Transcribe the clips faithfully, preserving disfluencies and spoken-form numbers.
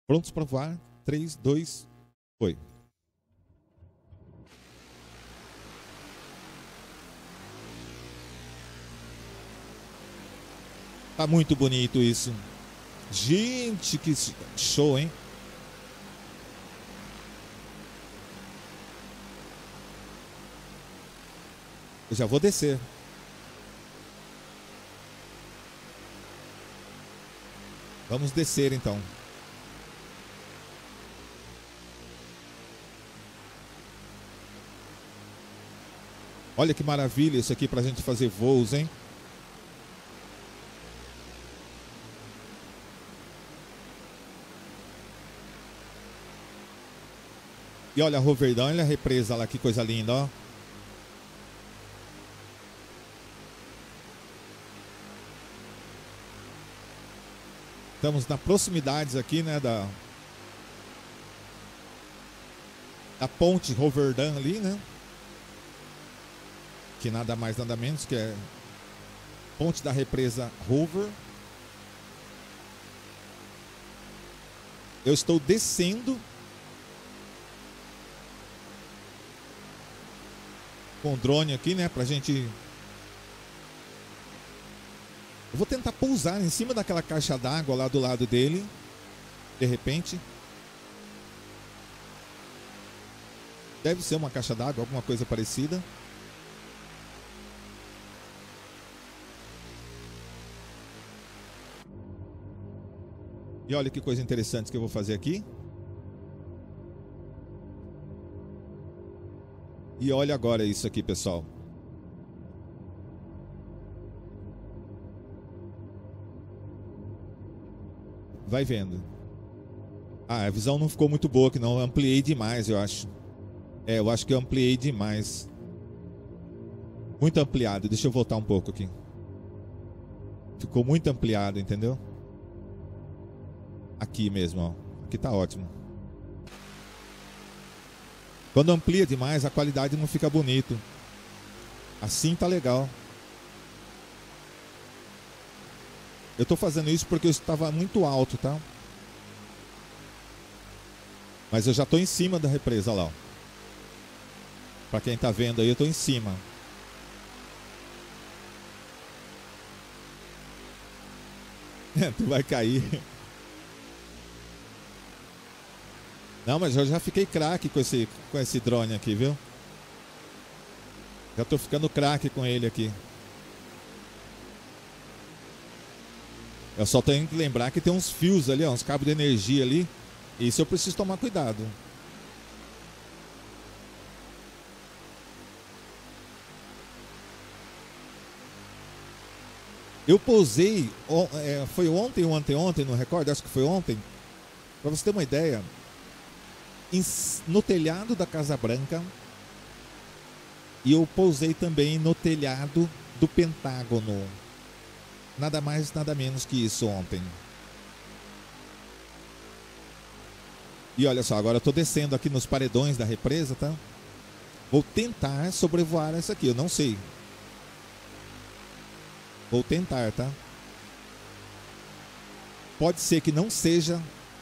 Prontos para voar? três, dois, foi. Tá muito bonito isso. Gente, que show, hein? Eu já vou descer. Vamos descer então. Olha que maravilha isso aqui pra gente fazer voos, hein? E olha a Roverdão, olha a represa lá, que coisa linda, ó. Estamos na proximidades aqui, né, da da ponte Roverdão ali, né? Que nada mais, nada menos que é ponte da represa Rover. Eu estou descendo com o drone aqui, né, pra gente... Eu vou tentar pousar em cima daquela caixa d'água lá do lado dele, de repente. Deve ser uma caixa d'água, alguma coisa parecida. E olha que coisa interessante que eu vou fazer aqui. E olha agora isso aqui, pessoal. Vai vendo. Ah, a visão não ficou muito boa, que não. Eu ampliei demais, eu acho. É, eu acho que eu ampliei demais. Muito ampliado. Deixa eu voltar um pouco aqui. Ficou muito ampliado, entendeu? Aqui mesmo, ó. Aqui tá ótimo. Quando amplia demais, a qualidade não fica bonito. Assim tá legal. Eu tô fazendo isso porque eu estava muito alto, tá? Mas eu já tô em cima da represa lá, ó. Pra quem tá vendo aí, eu tô em cima. Tu vai cair. Não, mas eu já fiquei craque com esse, com esse drone aqui, viu? Já tô ficando craque com ele aqui. Eu só tenho que lembrar que tem uns fios ali, ó, uns cabos de energia ali. Isso eu preciso tomar cuidado. Eu pousei, foi ontem ou anteontem, não recordo, acho que foi ontem. Pra você ter uma ideia, no telhado da Casa Branca. E eu pousei também no telhado do Pentágono. Nada mais, nada menos que isso ontem. E olha só, agora eu tô descendo aqui nos paredões da represa, tá? Vou tentar sobrevoar essa aqui, eu não sei. Vou tentar, tá? Pode ser que não seja.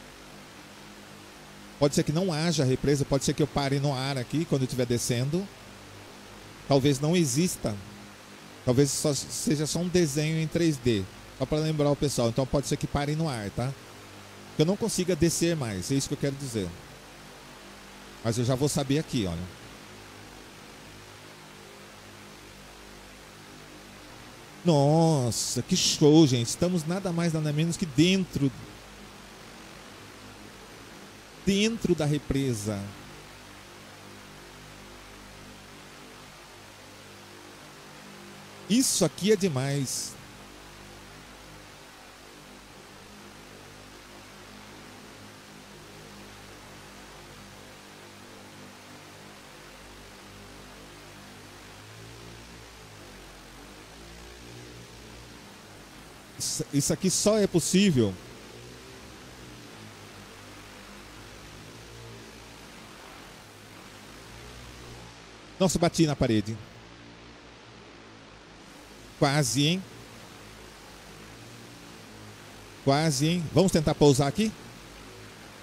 Pode ser que não haja represa, pode ser que eu pare no ar aqui quando eu estiver descendo. Talvez não exista. Talvez só seja só um desenho em três D. Só para lembrar o pessoal. Então pode ser que pare no ar, tá? Que eu não consiga descer mais. É isso que eu quero dizer. Mas eu já vou saber aqui, olha. Nossa, que show, gente. Estamos nada mais, nada menos que dentro. Dentro da represa. Isso aqui é demais. Isso aqui só é possível. Nossa, bati na parede. Quase, hein? Quase, hein? Vamos tentar pousar aqui?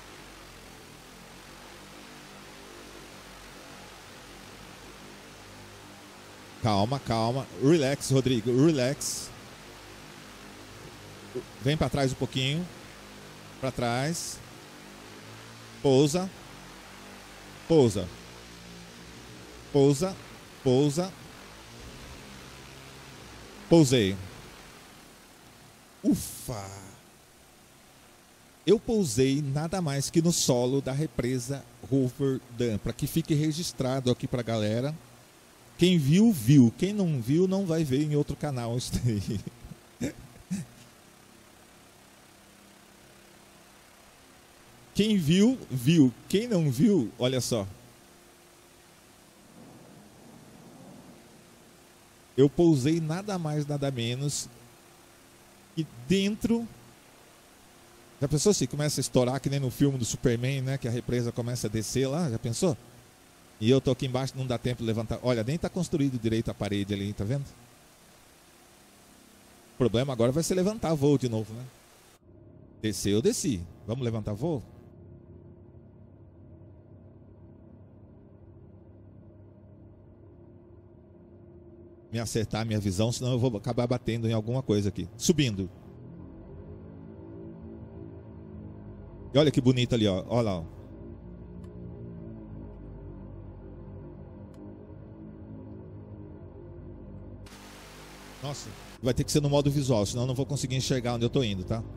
Calma, calma. Relax, Rodrigo. Relax. Vem para trás um pouquinho. Para trás. Pousa. Pousa. Pousa. Pousa. Pousei. Ufa! Eu pousei nada mais que no solo da represa Hoover Dam, para que fique registrado aqui para a galera. Quem viu, viu. Quem não viu, não vai ver em outro canal isso daí. Quem viu, viu. Quem não viu, olha só. Eu pousei nada mais, nada menos que dentro. Já pensou se começa a estourar que nem no filme do Superman, né? Que a represa começa a descer lá, já pensou? E eu tô aqui embaixo, não dá tempo de levantar. Olha, nem tá construído direito a parede ali, tá vendo? O problema agora vai ser levantar voo de novo, né? Descer, eu desci. Vamos levantar voo? Me acertar a minha visão, senão eu vou acabar batendo em alguma coisa aqui. Subindo. E olha que bonito ali, ó. Olha lá, ó. Nossa, vai ter que ser no modo visual, senão eu não vou conseguir enxergar onde eu tô indo, tá?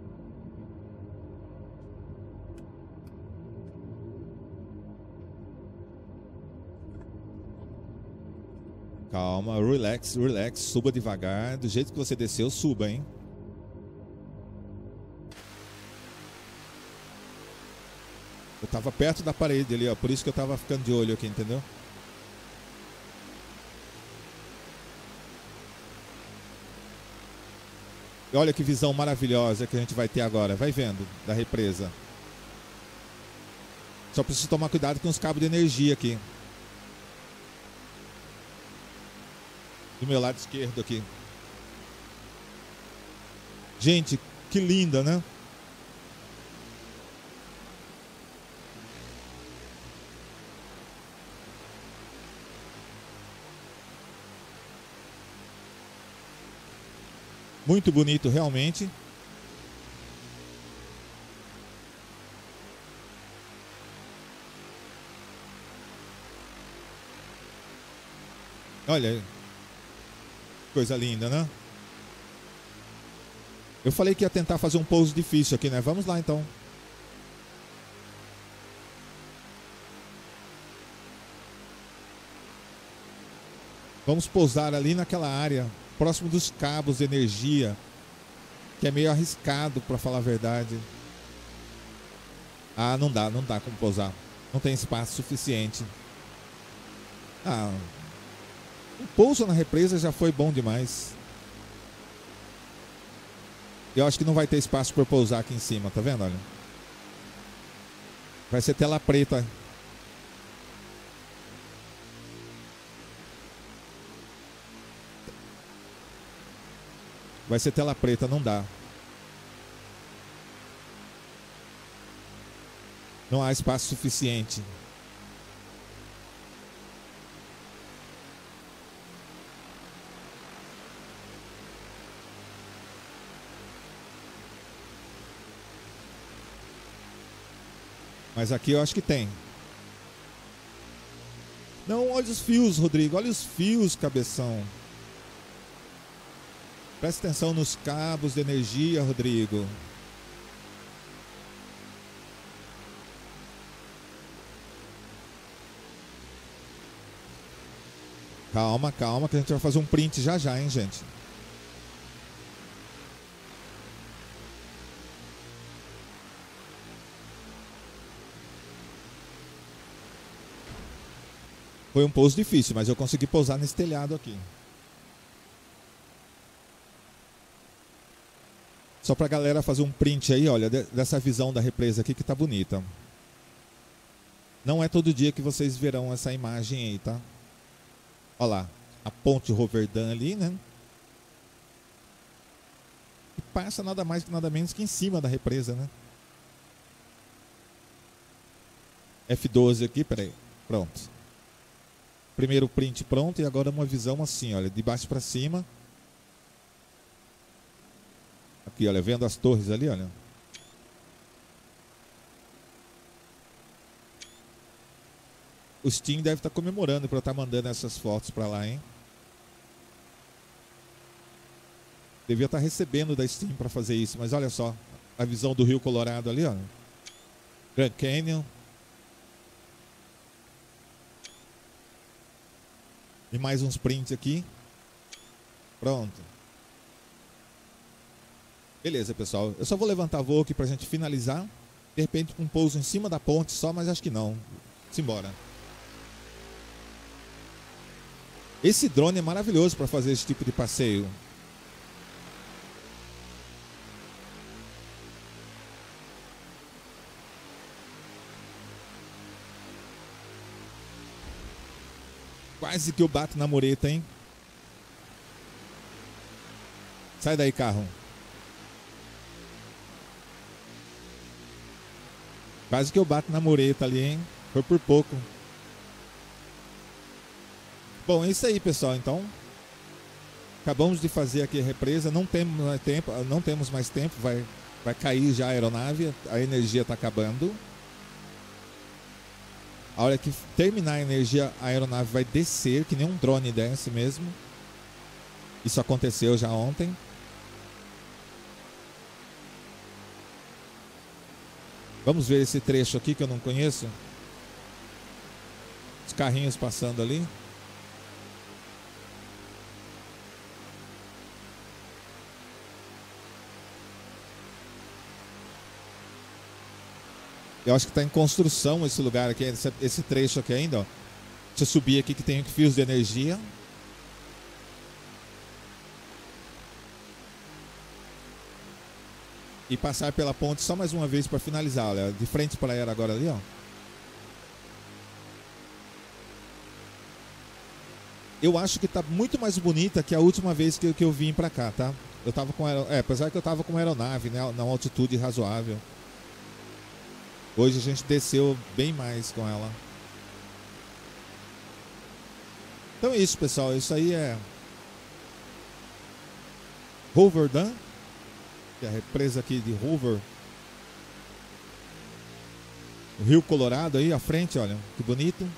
Calma, relax, relax, suba devagar. Do jeito que você desceu, suba, hein? Eu tava perto da parede ali, ó. Por isso que eu tava ficando de olho aqui, entendeu? E olha que visão maravilhosa que a gente vai ter agora. Vai vendo, da represa. Só preciso tomar cuidado com os cabos de energia aqui. Do meu lado esquerdo aqui. Gente, que linda, né? Muito bonito, realmente. Olha, coisa linda, né? Eu falei que ia tentar fazer um pouso difícil aqui, né? Vamos lá, então. Vamos pousar ali naquela área, próximo dos cabos de energia, que é meio arriscado, para falar a verdade. Ah, não dá, não dá como pousar. Não tem espaço suficiente. Ah, o pouso na represa já foi bom demais. Eu acho que não vai ter espaço para pousar aqui em cima, tá vendo? Olha. Vai ser tela preta. Vai ser tela preta, não dá. Não há espaço suficiente. Mas aqui eu acho que tem. Não, olha os fios, Rodrigo. Olha os fios, cabeção. Presta atenção nos cabos de energia, Rodrigo. Calma, calma, que a gente vai fazer um print já já, hein, gente. Foi um pouso difícil, mas eu consegui pousar nesse telhado aqui. Só pra galera fazer um print aí, olha, dessa visão da represa aqui que tá bonita. Não é todo dia que vocês verão essa imagem aí, tá? Olha lá, a ponte Hoover Dam ali, né? E passa nada mais que nada menos que em cima da represa, né? F doze aqui, peraí. Pronto. primeiro print pronto e agora uma visão assim, olha, de baixo para cima. Aqui, olha, vendo as torres ali, olha. O Steam deve estar comemorando para eu estar mandando essas fotos para lá, hein? Devia estar recebendo da Steam para fazer isso, mas olha só, a visão do Rio Colorado ali, olha. Grand Canyon. E mais uns prints aqui. Pronto. Beleza, pessoal. Eu só vou levantar voo aqui pra gente finalizar. De repente um pouso em cima da ponte só, mas acho que não. Simbora. Esse drone é maravilhoso para fazer esse tipo de passeio. Quase que eu bato na mureta, hein? Sai daí, carro. Quase que eu bato na mureta ali, hein? Foi por pouco. Bom, é isso aí, pessoal. Então, acabamos de fazer aqui a represa. Não temos mais tempo, não temos mais tempo. Vai, vai cair já a aeronave. A energia está acabando. A hora que terminar a energia, a aeronave vai descer, que nem um drone desce mesmo. Isso aconteceu já ontem. Vamos ver esse trecho aqui que eu não conheço. Os carrinhos passando ali. Eu acho que está em construção esse lugar aqui, esse, esse trecho aqui ainda, ó. Deixa eu subir aqui que tem fios de energia. E passar pela ponte só mais uma vez para finalizar, olha, de frente para ela agora ali, ó. Eu acho que tá muito mais bonita que a última vez que, que eu vim para cá, tá? Eu tava com aer... é, apesar que eu tava com aeronave, né, na altitude razoável. Hoje a gente desceu bem mais com ela. Então é isso, pessoal. Isso aí é Hoover Dam, que é a represa aqui de Hoover. O Rio Colorado aí à frente, olha, que bonito.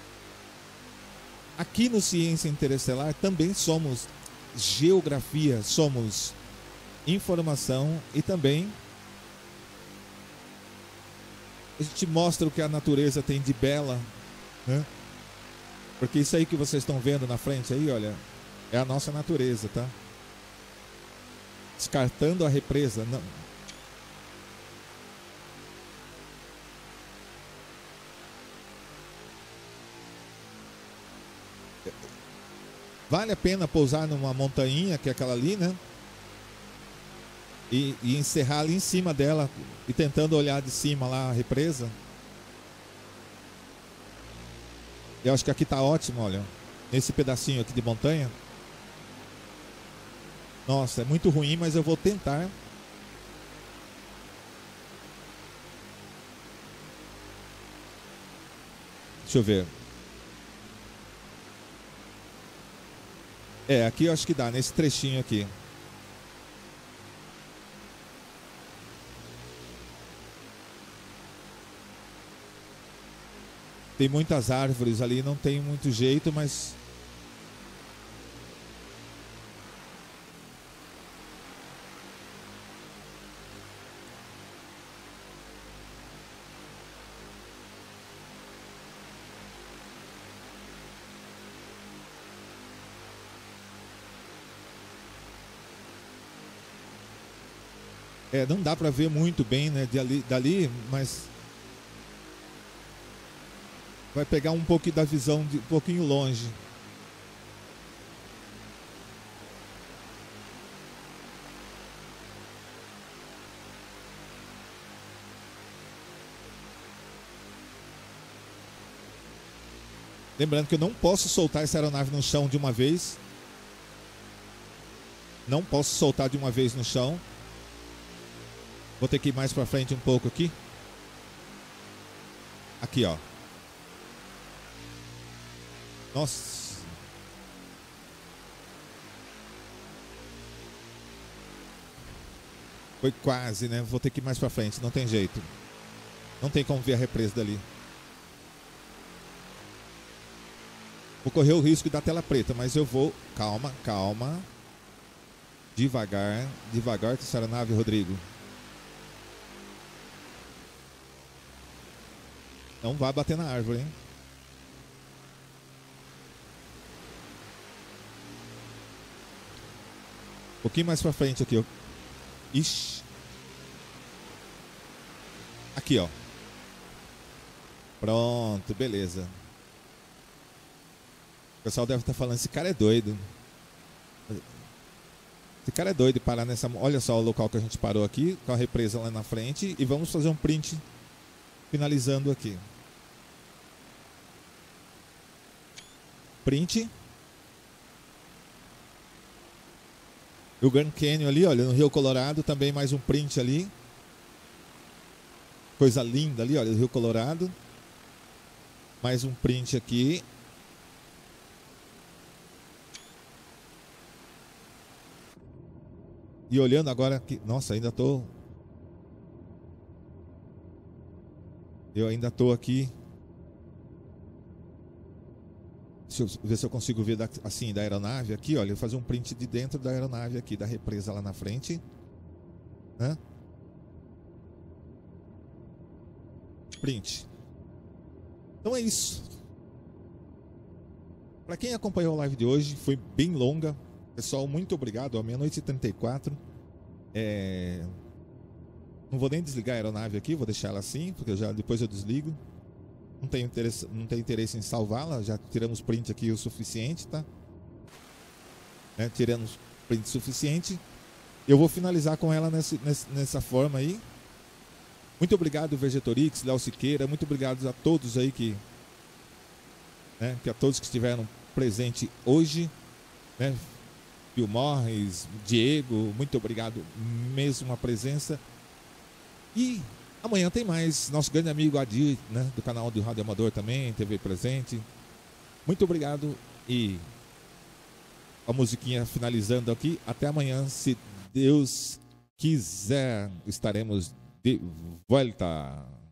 Aqui no Ciência Interestelar também somos geografia, somos informação e também a gente mostra o que a natureza tem de bela, né? Porque isso aí que vocês estão vendo na frente aí, olha, é a nossa natureza, tá? Descartando a represa, não. Vale a pena pousar numa montanha, que é aquela ali, né? E, e encerrar ali em cima dela e tentando olhar de cima lá a represa. Eu acho que aqui tá ótimo, olha. Nesse pedacinho aqui de montanha. Nossa, é muito ruim, mas eu vou tentar. Deixa eu ver. É, aqui eu acho que dá, nesse trechinho aqui. Tem muitas árvores ali, não tem muito jeito, mas... É, não dá para ver muito bem, né, dali, dali, mas vai pegar um pouquinho da visão de um pouquinho longe. Lembrando que eu não posso soltar essa aeronave no chão de uma vez. Não posso soltar de uma vez no chão. Vou ter que ir mais para frente um pouco aqui. Aqui, ó. Nossa. Foi quase, né? Vou ter que ir mais pra frente, não tem jeito. Não tem como ver a represa dali. Vou correr o risco da tela preta, mas eu vou... Calma, calma. Devagar, devagar com essa aeronave, Rodrigo. Não vai bater na árvore, hein? Um pouquinho mais pra frente aqui, ó. Ixi. Aqui, ó. Pronto, beleza. O pessoal deve estar falando, esse cara é doido. Esse cara é doido de parar nessa... Olha só o local que a gente parou aqui, com a represa lá na frente. E vamos fazer um print finalizando aqui. Print. O Grand Canyon ali, olha, no Rio Colorado, também mais um print ali. Coisa linda ali, olha, o Rio Colorado. Mais um print aqui. E olhando agora aqui, nossa, ainda tô... Eu ainda tô aqui. Deixa eu ver se eu consigo ver da, assim da aeronave aqui, olha, eu vou fazer um print de dentro da aeronave aqui, da represa lá na frente, né? Print. Então é isso. Para quem acompanhou a live de hoje, foi bem longa. Pessoal, muito obrigado. À meia-noite e trinta e quatro. É... Não vou nem desligar a aeronave aqui, vou deixar ela assim, porque eu já, depois eu desligo. Não tenho interesse, não tenho interesse em salvá-la, já tiramos print aqui o suficiente, tá? É, tiramos print suficiente. Eu vou finalizar com ela nessa, nessa forma aí. Muito obrigado, Vegetorix, Léo Siqueira. Muito obrigado a todos aí que, né, que a todos que estiveram presentes hoje, né? Phil Morris, Diego, muito obrigado mesmo a presença. E amanhã tem mais. Nosso grande amigo Adir, né, do canal do Rádio Amador também, T V Presente. Muito obrigado e a musiquinha finalizando aqui. Até amanhã, se Deus quiser, estaremos de volta.